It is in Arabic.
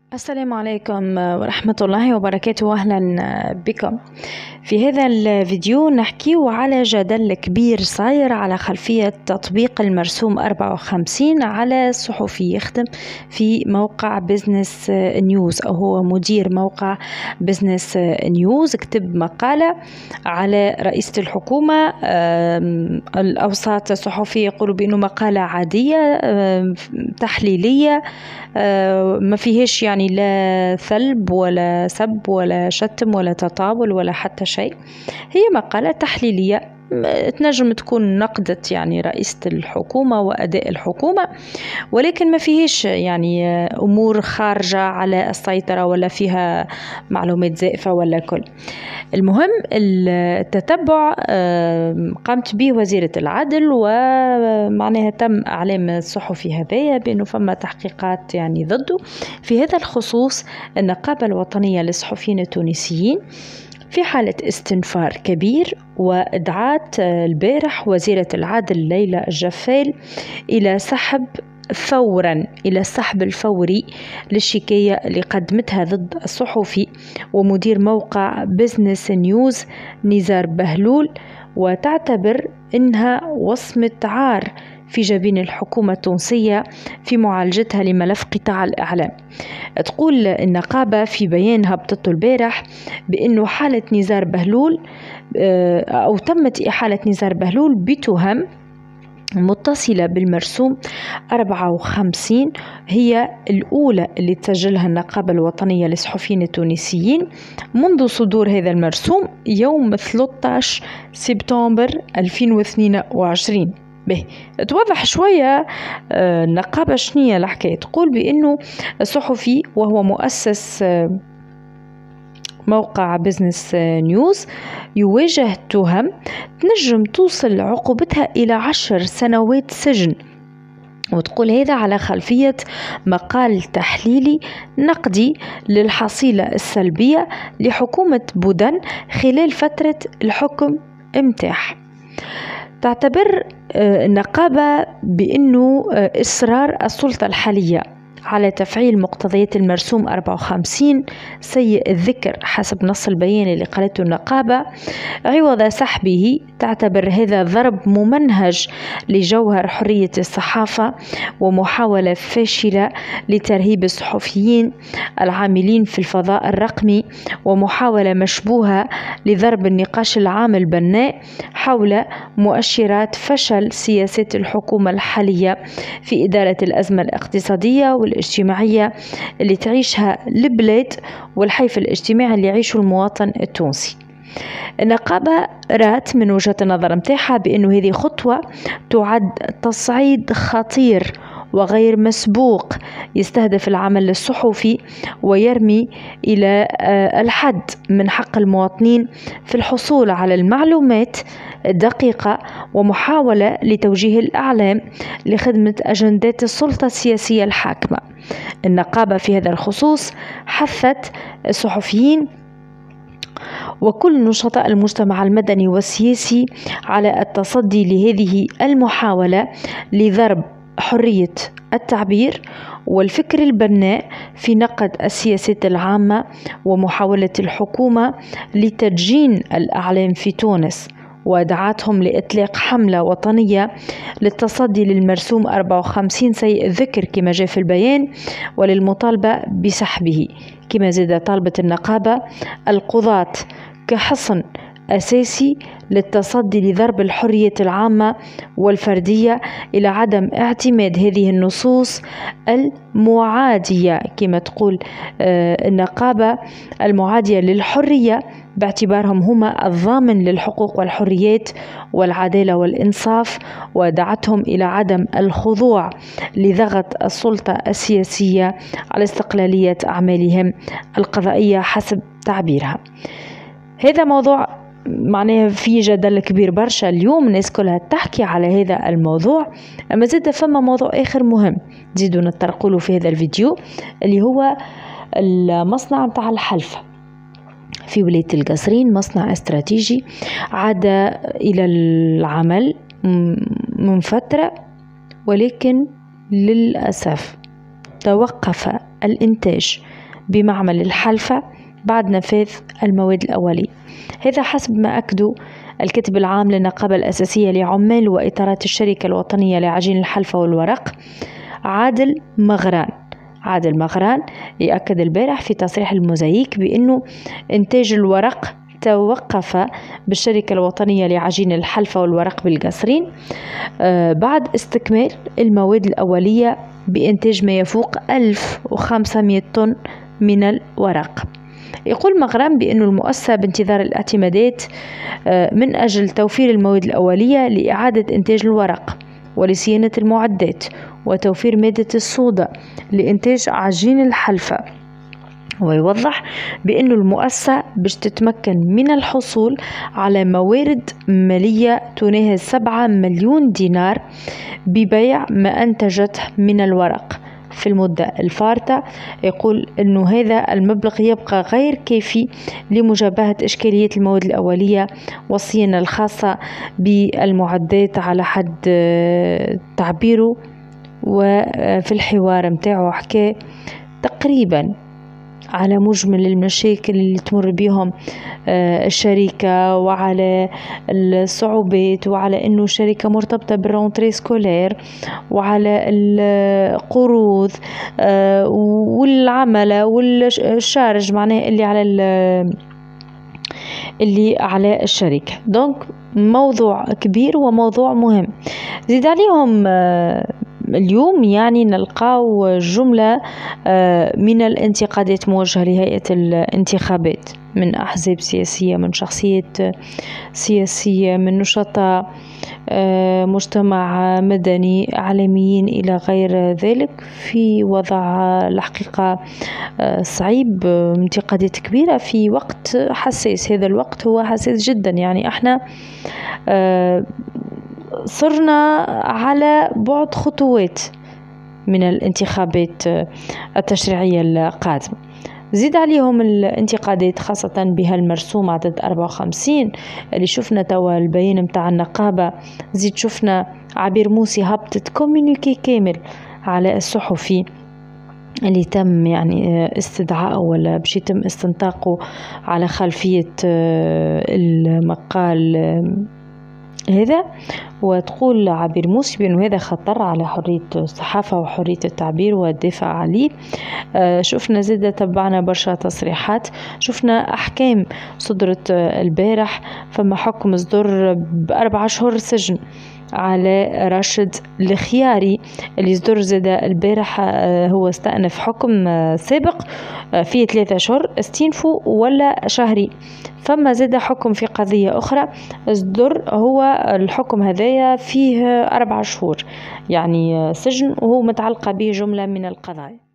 السلام عليكم ورحمة الله وبركاته. أهلا بكم في هذا الفيديو. نحكي على جدل كبير صاير على خلفية تطبيق المرسوم 54 على صحفي يخدم في موقع بزنس نيوز، أو هو مدير موقع بزنس نيوز. كتب مقالة على رئيسة الحكومة. الأوساط الصحفية يقولوا بأنه مقالة عادية تحليلية، ما فيهش يعني لا ثلب ولا سب ولا شتم ولا تطاول ولا حتى شيء. هي مقالة تحليلية تنجم تكون نقدت يعني رئيسة الحكومة وأداء الحكومة، ولكن ما فيهش يعني أمور خارجة على السيطرة ولا فيها معلومات زائفة ولا كل. المهم التتبع قامت به وزيرة العدل، ومعناها تم إعلام الصحفي هذايا بأنه فما تحقيقات يعني ضده. في هذا الخصوص النقابة الوطنية للصحفيين التونسيين في حالة استنفار كبير، وادعت البارح وزيرة العدل ليلى الجفال إلى السحب الفوري للشكاية اللي قدمتها ضد الصحفي ومدير موقع بزنس نيوز نزار بهلول، وتعتبر إنها وصمة عار في جبين الحكومة التونسية في معالجتها لملف قطاع الإعلام. تقول النقابة في بيان هبطته البارح بأنه حالة نزار بهلول أو تمت إحالة نزار بهلول بتهم متصلة بالمرسوم 54 هي الأولى اللي تسجلها النقابة الوطنية للصحفيين التونسيين منذ صدور هذا المرسوم يوم 13 سبتمبر 2022. توضح شوية النقابة شنية الحكاية. تقول بأنه الصحفي وهو مؤسس موقع بزنس نيوز يواجه تهم تنجم توصل عقوبتها إلى 10 سنوات سجن. وتقول هذا على خلفية مقال تحليلي نقدي للحصيلة السلبية لحكومة بودن خلال فترة الحكم متاح. تعتبر النقابة بأنه إصرار السلطة الحالية على تفعيل مقتضيات المرسوم 54 سيء الذكر حسب نص البيان اللي قالته النقابة عوض سحبه. تعتبر هذا ضرب ممنهج لجوهر حرية الصحافة ومحاولة فاشلة لترهيب الصحفيين العاملين في الفضاء الرقمي، ومحاولة مشبوهة لضرب النقاش العام البناء حول مؤشرات فشل سياسات الحكومة الحالية في إدارة الأزمة الاقتصادية والاجتماعية اللي تعيشها البلاد والحيف الاجتماعي اللي يعيشه المواطن التونسي. النقابة رات من وجهة النظر متاحة بأنه هذه خطوة تعد تصعيد خطير وغير مسبوق يستهدف العمل الصحفي ويرمي إلى الحد من حق المواطنين في الحصول على المعلومات الدقيقة، ومحاولة لتوجيه الإعلام لخدمة أجندات السلطة السياسية الحاكمة. النقابة في هذا الخصوص حثت الصحفيين وكل نشطاء المجتمع المدني والسياسي على التصدي لهذه المحاولة لضرب حرية التعبير والفكر البناء في نقد السياسات العامة ومحاولة الحكومة لتدجين الإعلام في تونس، ودعاتهم لإطلاق حملة وطنية للتصدي للمرسوم 54 سيء الذكر كما جاء في البيان وللمطالبة بسحبه. كما زاد طالبت النقابة القضاة كحصن أساسي للتصدي لضرب الحرية العامة والفردية إلى عدم اعتماد هذه النصوص المعادية كما تقول النقابة المعادية للحرية باعتبارهم هما الضامن للحقوق والحريات والعدالة والإنصاف، ودعتهم إلى عدم الخضوع لضغط السلطة السياسية على استقلالية أعمالهم القضائية حسب تعبيرها. هذا موضوع معناه في جدل كبير برشا اليوم، الناس كلها تحكي على هذا الموضوع. أما زاد فما موضوع آخر مهم زيدوا نتطرقوا في هذا الفيديو اللي هو المصنع متاع الحلفة في ولاية القصرين، مصنع استراتيجي عاد إلى العمل من فترة، ولكن للأسف توقف الإنتاج بمعمل الحلفة بعد نفاذ المواد الأولية. هذا حسب ما أكدوا الكاتب العام للنقابة الأساسية لعمال وإطارات الشركة الوطنية لعجين الحلفة والورق عادل مغران يأكد البارح في تصريح الموزايك بأنه إنتاج الورق توقف بالشركة الوطنية لعجين الحلفة والورق بالقصرين بعد استكمال المواد الأولية بإنتاج ما يفوق 1500 طن من الورق. يقول مغران بأن المؤسسة بانتظار الاعتمادات من أجل توفير المواد الأولية لإعادة إنتاج الورق ولصيانة المعدات وتوفير مادة الصودا لإنتاج عجين الحلفة. ويوضح بأن المؤسسة باش تتمكن من الحصول على موارد مالية تناهز 7 مليون دينار ببيع ما أنتجته من الورق في المدة الفارطة. يقول أنه هذا المبلغ يبقى غير كافي لمجابهة إشكالية المواد الأولية والصيانة الخاصة بالمعدات على حد تعبيره. وفي الحوار متاعه حكى تقريبا على مجمل المشاكل اللي تمر بهم الشركة وعلى الصعوبات وعلى أنه الشركة مرتبطة بالرونتري سكولير وعلى القروض والعملة والشارج معناه اللي على الشركة. دونك موضوع كبير وموضوع مهم. زيد عليهم اليوم يعني نلقاو جملة من الانتقادات موجهة لهيئة الانتخابات من أحزاب سياسية، من شخصيات سياسية، من نشطاء مجتمع مدني، إعلاميين إلى غير ذلك، في وضع الحقيقة صعيب، انتقادات كبيرة في وقت حساس. هذا الوقت هو حساس جدا، يعني احنا صرنا على بعد خطوات من الانتخابات التشريعية القادمة. زيد عليهم الانتقادات خاصة بها المرسوم عدد 54 اللي شفنا توا البيان متاع النقابة. زيد شفنا عبير موسي هبطت كوميونيكي كامل على الصحفي اللي تم يعني استدعاءه ولا باش يتم استنطاقه على خلفية المقال هذا. وتقول عبير موسي بأنه هذا خطر على حرية الصحافة وحرية التعبير والدفاع عليه. شفنا زادة تبعنا برشا تصريحات، شفنا أحكام صدرت البارح، فما حكم صدر ب4 أشهر سجن على راشد الخياري اللي صدر زاد البارح. هو استأنف حكم سابق فيه 3 أشهر استينفوا ولا شهري. فما زاد حكم في قضية أخرى صدر، هو الحكم هذايا فيه 4 شهور يعني سجن، وهو متعلقة به جملة من القضايا.